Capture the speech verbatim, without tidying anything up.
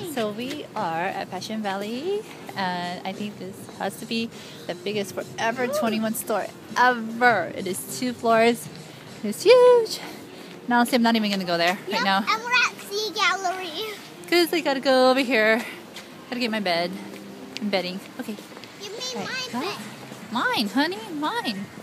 So we are at Fashion Valley, and I think this has to be the biggest Forever twenty-one store ever. It is two floors. It's huge. Now, honestly, I'm not even gonna go there right yep, now. And we're at Z Gallerie. Cause I gotta go over here. Gotta get my bed. I'm bedding. Okay. Give me Right. my Huh? bed. Mine, honey, mine.